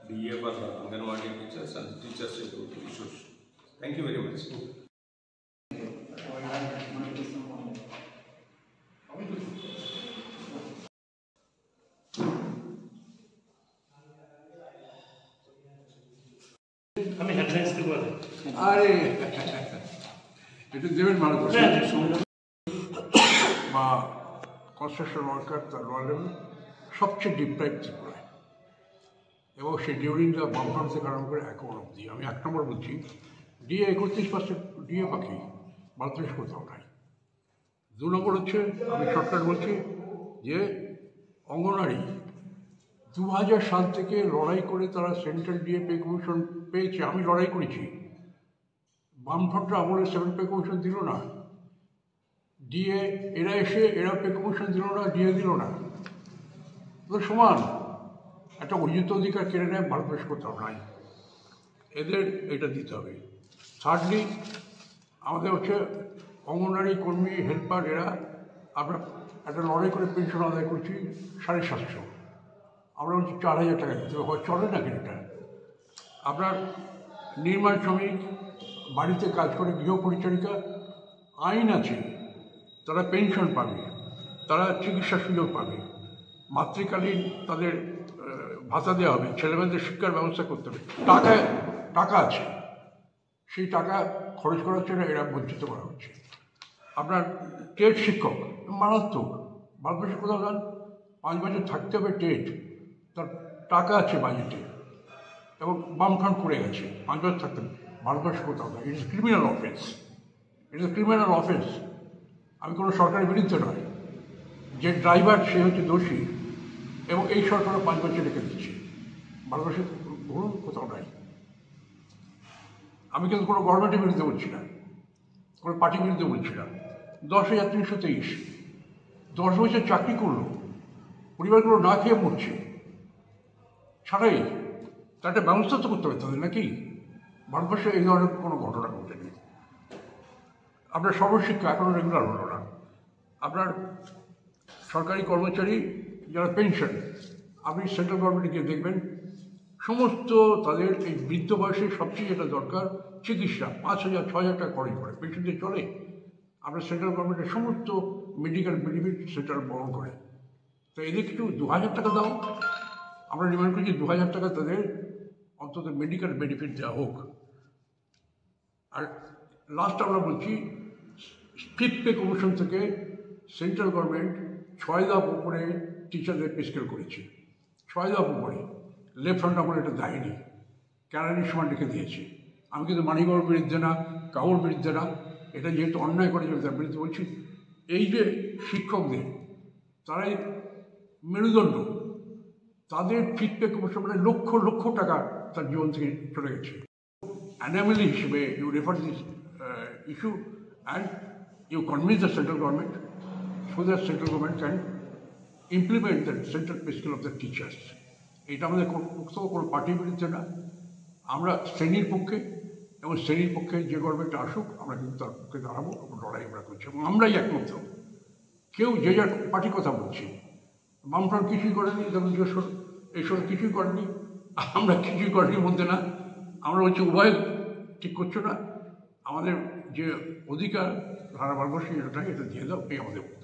DA for the Anganwadi teachers and teachers related issues. Thank you very much. আমি headlines দেব আরে এটা দেবেন ভালো করে বা কনস্ট্রাকশন ওয়ার্কার তার রয়্যাল সবচেয়ে ডিপ্রাইভ ত্রিপুরায় এবং সে ডিউরিং দ্য বামফ্রন্ট থেকে আরম্ভ করে এখন অবধি আমি 1 নম্বর বলছি ডিএ 31% ডিএ বাকি বাংলাদেশ কোথাও নাই। 2 নম্বর হচ্ছে আমি শর্টকাট বলছি যে অঙ্গনওয়াড়ি 2000 সাল থেকে লড়াই করে তারা সেন্ট্রাল ডিএ পে কমিশন পেয়েছে। আমি লড়াই করেছি, বামফ্রন্টরা আমলে 7 পে কমিশন দিল না, ডিএ এরা এসে এরা পে কমিশন দিল না, ডিএ দিল না, তো সমান একটা অর্জিত অধিকার কেড়ে নেয় ভারতবর্ষ কোথাও নাই, এদের এটা দিতে হবে। থার্ডলি আমাদের হচ্ছে অঙ্গনওয়াড়ি কর্মী হেল্পার এরা আমরা একটা লড়াই করে পেনশন আদায় করছি 750, আমরা বলছি 4000 টাকা দিতে হবে, চলে না কিন্তু। আপনার নির্মাণ শ্রমিক বাড়িতে কাজ করে গৃহ পরিচারিকা আইন আছে, তারা পেনশন পাবে, তারা চিকিৎসা সুযোগ পাবে, মাতৃকালীন তাদের ভাতা দেওয়া হবে, ছেলেমেয়েদের শিক্ষার ব্যবস্থা করতে হবে, টাকা আছে, সেই টাকা খরচ করার জন্য এরা বঞ্চিত করা হচ্ছে। আপনার টেট শিক্ষক মারাত্মক, ভারতবর্ষে কোথাও যান 5 বছর থাকতে হবে টেট, তার টাকা আছে বাজেটে এবং বামফ্রন্ট করে গেছে 5 বছর থাকতে হবে, ভারতবর্ষে কোথাও না। It is criminal offence, it is criminal offence. আমি কোনো সরকারের বিরুদ্ধে নয়, যে ড্রাইভার সে হচ্ছে দোষী এবং এই সরকারও 5 বছর রেখে দিচ্ছে, ভারতবর্ষে ধরুন কোথাও নাই। আমি কিন্তু কোনো গভর্নমেন্টের বিরুদ্ধে বলছি না, কোনো পার্টির বিরুদ্ধে বলছি না। 10,323 10 বছর চাকরি করলো, পরিবারগুলো না খেয়ে মরছে, ছাড়াই তার একটা ব্যবস্থা তো করতে হবে তাদের নাকি। ভারতবর্ষে এই ধরনের কোনো ঘটনা ঘটেনি। আপনার সর্বশিক্ষা এখনও রেগুলার হলো না। আপনার সরকারি কর্মচারী যারা পেনশন, আপনি সেন্ট্রাল গভর্নমেন্টে গিয়ে দেখবেন সমস্ত তাদের এই বৃদ্ধ বয়সে সবচেয়ে যেটা দরকার চিকিৎসা, 5,000 6,000 টাকা খরচ করে, পেনশন দিয়ে চলে। আপনার সেন্ট্রাল গভর্নমেন্টের সমস্ত মেডিকেল বেনিফিট সেন্ট্রাল বহন করে, তো এদের কিছু 2,000 টাকা দাও। আমরা ডিমান্ড করছি 2,000 টাকা তাদের অন্তত মেডিকেল বেনিফিট দেওয়া হোক। আর লাস্ট আমরা বলছি 5th পে কমিশন থেকে সেন্ট্রাল গভর্নমেন্ট 6 ধাপ উপরে টিচারদের পে স্কেল করেছে, 6 ধাপ উপরে। লেফট হ্যান্ড আমরা এটা দেয়নি, ক্যানারির সময় লিখে দিয়েছে। আমি কিন্তু মানিকবাবুর বিরুদ্ধে না, কাউর বিরুদ্ধে না, এটা যেহেতু অন্যায় করে তার বিরুদ্ধে বলছি। এই যে শিক্ষকদের তারাই মেরুদণ্ড, তাদের 5th পে কমিশন মানে লক্ষ লক্ষ টাকা তার জীবন থেকে চলে গেছে। অ্যানামেলি হিসেবে you refer this issue and you convince the central government so that central government can implement the central pay scale of the teachers. এটা আমাদের কোনো পার্টির বিরুদ্ধে না, আমরা শ্রেণীর পক্ষে, এবং শ্রেণীর পক্ষে যে গভর্নমেন্ট আসুক আমরা কিন্তু তার পক্ষে দাঁড়াবো, লড়াই আমরা করছি এবং আমরাই একমাত্র। কেউ যে যার পার্টির কথা বলছি, বামফ্রন্ট কিছুই করেনি, তখন এইসব কিছুই করেনি, আমরা কিছুই করেনি মধ্যে না, আমরা হচ্ছে উভয় ঠিক করছো না। আমাদের যে অধিকার ধারা ভারতবর্ষে এটা দিয়ে দাও, এই আমাদের